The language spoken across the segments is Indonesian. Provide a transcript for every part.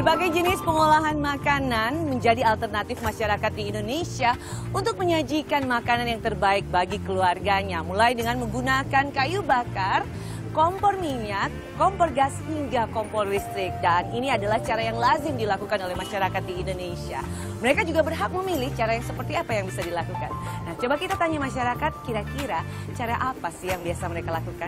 Berbagai jenis pengolahan makanan menjadi alternatif masyarakat di Indonesia untuk menyajikan makanan yang terbaik bagi keluarganya. Mulai dengan menggunakan kayu bakar, kompor minyak, kompor gas hingga kompor listrik. Dan ini adalah cara yang lazim dilakukan oleh masyarakat di Indonesia. Mereka juga berhak memilih cara yang seperti apa yang bisa dilakukan. Nah, coba kita tanya masyarakat kira-kira cara apa sih yang biasa mereka lakukan?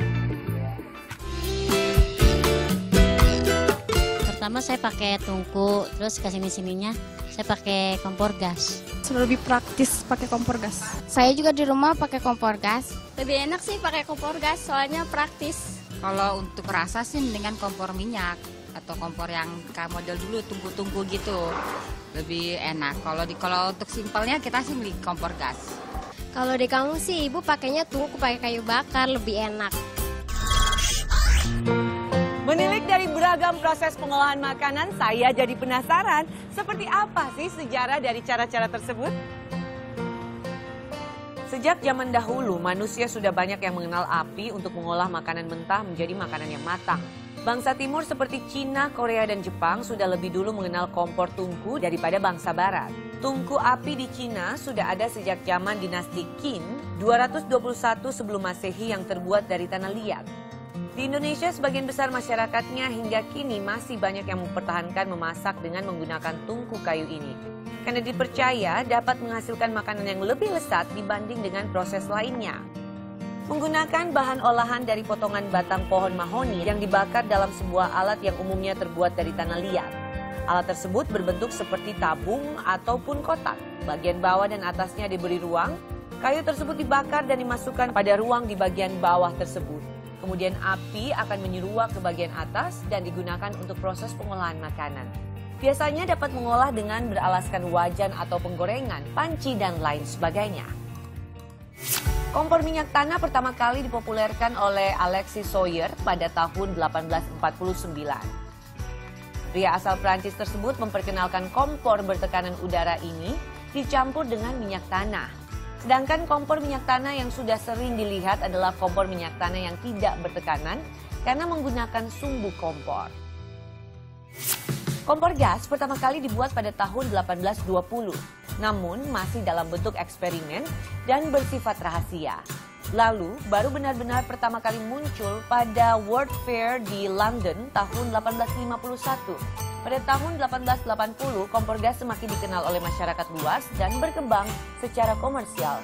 Pertama saya pakai tungku, terus kasih sininya saya pakai kompor gas. Lebih praktis pakai kompor gas. Saya juga di rumah pakai kompor gas. Lebih enak sih pakai kompor gas, soalnya praktis. Kalau untuk rasa sih dengan kompor minyak atau kompor yang kayak model dulu tungku-tungku gitu. Lebih enak. Kalau untuk simpelnya kita sih beli kompor gas. Kalau di kampung sih ibu pakainya tungku pakai kayu bakar, lebih enak. Menilik dari beragam proses pengolahan makanan, saya jadi penasaran seperti apa sih sejarah dari cara-cara tersebut? Sejak zaman dahulu, manusia sudah banyak yang mengenal api untuk mengolah makanan mentah menjadi makanan yang matang. Bangsa timur seperti Cina, Korea, dan Jepang sudah lebih dulu mengenal kompor tungku daripada bangsa barat. Tungku api di Cina sudah ada sejak zaman dinasti Qin 221 sebelum Masehi yang terbuat dari tanah liat. Di Indonesia, sebagian besar masyarakatnya hingga kini masih banyak yang mempertahankan memasak dengan menggunakan tungku kayu ini. Karena dipercaya dapat menghasilkan makanan yang lebih lezat dibanding dengan proses lainnya. Menggunakan bahan olahan dari potongan batang pohon mahoni yang dibakar dalam sebuah alat yang umumnya terbuat dari tanah liat. Alat tersebut berbentuk seperti tabung ataupun kotak. Bagian bawah dan atasnya diberi ruang. Kayu tersebut dibakar dan dimasukkan pada ruang di bagian bawah tersebut. Kemudian api akan menyeruak ke bagian atas dan digunakan untuk proses pengolahan makanan. Biasanya dapat mengolah dengan beralaskan wajan atau penggorengan, panci, dan lain sebagainya. Kompor minyak tanah pertama kali dipopulerkan oleh Alexis Soyer pada tahun 1849. Pria asal Prancis tersebut memperkenalkan kompor bertekanan udara ini dicampur dengan minyak tanah. Sedangkan kompor minyak tanah yang sudah sering dilihat adalah kompor minyak tanah yang tidak bertekanan karena menggunakan sumbu kompor. Kompor gas pertama kali dibuat pada tahun 1820, namun masih dalam bentuk eksperimen dan bersifat rahasia. Lalu baru benar-benar pertama kali muncul pada World Fair di London tahun 1851. Pada tahun 1880, kompor gas semakin dikenal oleh masyarakat luas dan berkembang secara komersial.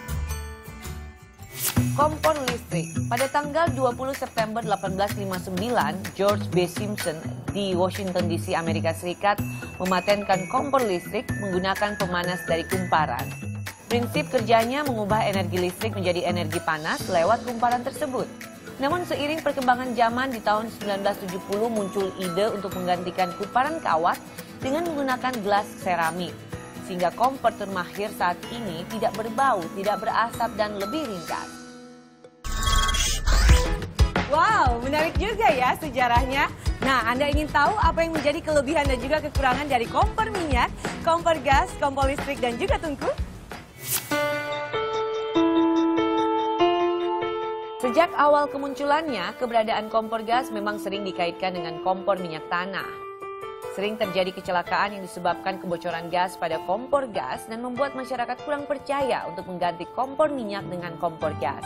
Kompor listrik. Pada tanggal 20 September 1859, George B. Simpson di Washington DC, Amerika Serikat mematenkan kompor listrik menggunakan pemanas dari kumparan. Prinsip kerjanya mengubah energi listrik menjadi energi panas lewat kumparan tersebut. Namun seiring perkembangan zaman di tahun 1970 muncul ide untuk menggantikan kumparan kawat dengan menggunakan gelas seramik. Sehingga kompor termahir saat ini tidak berbau, tidak berasap, dan lebih ringkas. Wow, menarik juga ya sejarahnya. Nah, Anda ingin tahu apa yang menjadi kelebihan dan juga kekurangan dari kompor minyak, kompor gas, kompor listrik, dan juga tungku? Sejak awal kemunculannya, keberadaan kompor gas memang sering dikaitkan dengan kompor minyak tanah. Sering terjadi kecelakaan yang disebabkan kebocoran gas pada kompor gas dan membuat masyarakat kurang percaya untuk mengganti kompor minyak dengan kompor gas.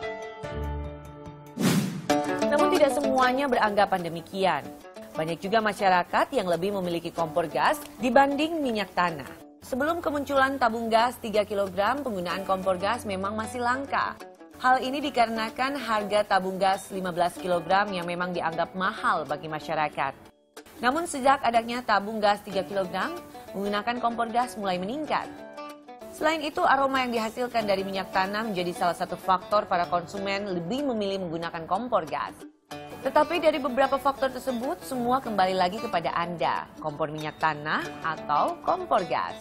Namun tidak semuanya beranggapan demikian. Banyak juga masyarakat yang lebih memiliki kompor gas dibanding minyak tanah. Sebelum kemunculan tabung gas 3 kg, penggunaan kompor gas memang masih langka. Hal ini dikarenakan harga tabung gas 15 kg yang memang dianggap mahal bagi masyarakat. Namun sejak adanya tabung gas 3 kg, menggunakan kompor gas mulai meningkat. Selain itu, aroma yang dihasilkan dari minyak tanah menjadi salah satu faktor para konsumen lebih memilih menggunakan kompor gas. Tetapi dari beberapa faktor tersebut, semua kembali lagi kepada Anda, kompor minyak tanah atau kompor gas.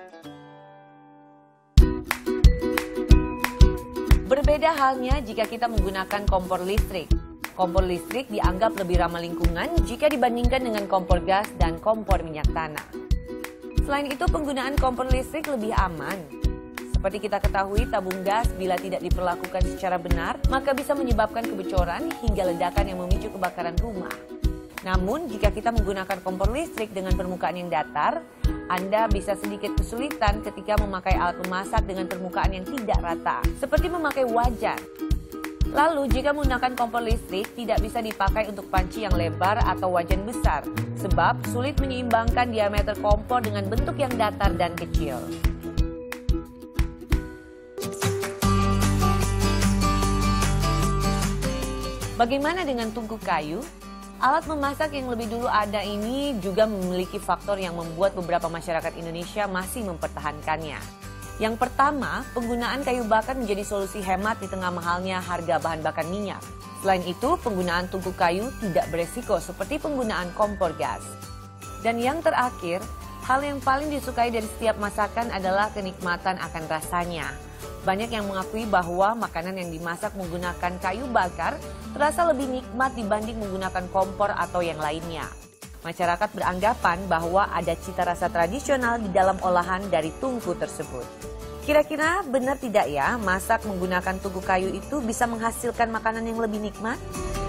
Berbeda halnya jika kita menggunakan kompor listrik. Kompor listrik dianggap lebih ramah lingkungan jika dibandingkan dengan kompor gas dan kompor minyak tanah. Selain itu, penggunaan kompor listrik lebih aman. Seperti kita ketahui, tabung gas bila tidak diperlakukan secara benar, maka bisa menyebabkan kebocoran hingga ledakan yang memicu kebakaran rumah. Namun, jika kita menggunakan kompor listrik dengan permukaan yang datar, Anda bisa sedikit kesulitan ketika memakai alat memasak dengan permukaan yang tidak rata, seperti memakai wajan. Lalu, jika menggunakan kompor listrik, tidak bisa dipakai untuk panci yang lebar atau wajan besar, sebab sulit menyeimbangkan diameter kompor dengan bentuk yang datar dan kecil. Bagaimana dengan tungku kayu? Alat memasak yang lebih dulu ada ini juga memiliki faktor yang membuat beberapa masyarakat Indonesia masih mempertahankannya. Yang pertama, penggunaan kayu bakar menjadi solusi hemat di tengah mahalnya harga bahan bakar minyak. Selain itu, penggunaan tungku kayu tidak beresiko seperti penggunaan kompor gas. Dan yang terakhir, hal yang paling disukai dari setiap masakan adalah kenikmatan akan rasanya. Banyak yang mengakui bahwa makanan yang dimasak menggunakan kayu bakar terasa lebih nikmat dibanding menggunakan kompor atau yang lainnya. Masyarakat beranggapan bahwa ada cita rasa tradisional di dalam olahan dari tungku tersebut. Kira-kira benar tidak ya masak menggunakan tungku kayu itu bisa menghasilkan makanan yang lebih nikmat?